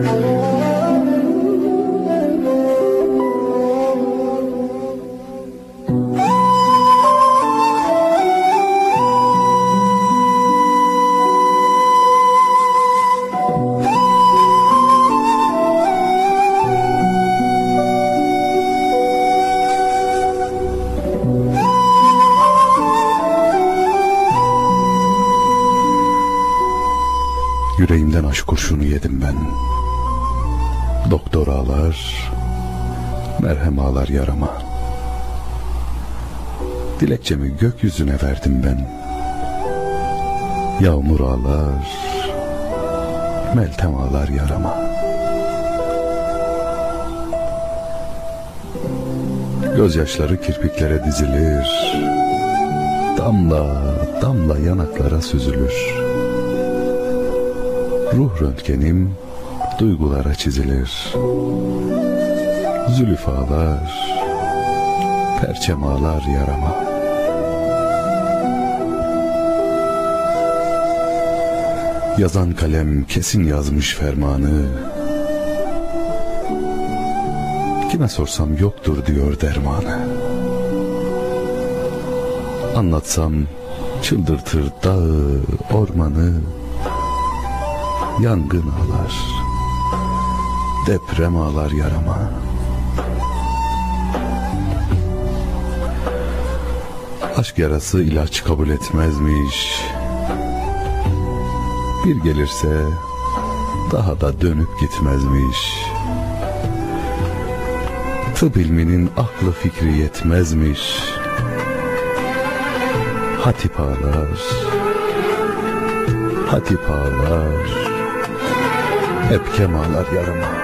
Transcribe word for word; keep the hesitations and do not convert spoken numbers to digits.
Yüreğimden aşk kurşunu yedim ben. Doktor ağlar, merhem ağlar yarama. Dilekçemi gökyüzüne verdim ben. Yağmur ağlar, meltem ağlar yarama. Gözyaşları kirpiklere dizilir, damla damla yanaklara süzülür. Ruh röntgenim duygulara çizilir. Zülüf ağlar, perçem ağlar yarama. Yazan kalem kesin yazmış fermanı. Kime sorsam yoktur diyor dermanı. Anlatsam çıldırtır dağı, ormanı. Yangın ağlar, deprem ağlar yarama. Aşk yarası ilaç kabul etmezmiş. Bir gelirse daha da dönüp gitmezmiş. Tıp ilminin aklı fikri yetmezmiş. Hatip ağlar, hatip ağlar, hep kemalar yarama.